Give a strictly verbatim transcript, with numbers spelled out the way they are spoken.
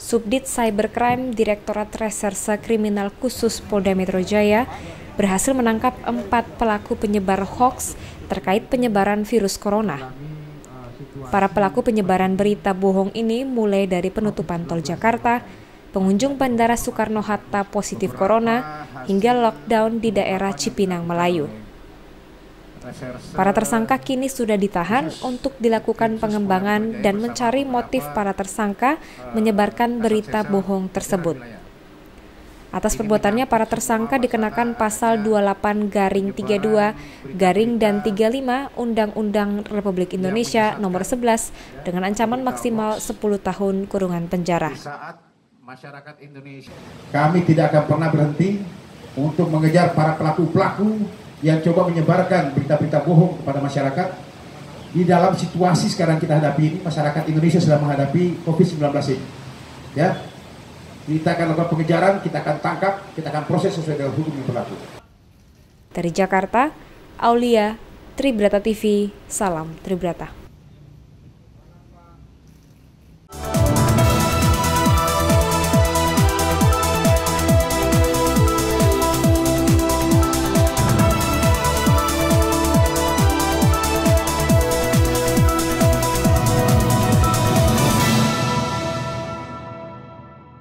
Subdit Cybercrime Direktorat Reserse Kriminal Khusus Polda Metro Jaya berhasil menangkap empat pelaku penyebar hoaks terkait penyebaran virus corona. Para pelaku penyebaran berita bohong ini mulai dari penutupan tol Jakarta, pengunjung Bandara Soekarno-Hatta positif corona, hingga lockdown di daerah Cipinang, Melayu. Para tersangka kini sudah ditahan untuk dilakukan pengembangan dan mencari motif para tersangka menyebarkan berita bohong tersebut. Atas perbuatannya, para tersangka dikenakan pasal dua puluh delapan garing tiga puluh dua garing dan tiga puluh lima Undang-Undang Republik Indonesia Nomor sebelas dengan ancaman maksimal sepuluh tahun kurungan penjara. Kami tidak akan pernah berhenti untuk mengejar para pelaku-pelaku yang coba menyebarkan berita-berita bohong kepada masyarakat. Di dalam situasi sekarang kita hadapi ini, masyarakat Indonesia sedang menghadapi covid sembilan belas ini. Ya, kita akan lakukan pengejaran, kita akan tangkap, kita akan proses sesuai dengan hukum yang berlaku. Dari Jakarta, Aulia, Tribrata T V, salam Tribrata.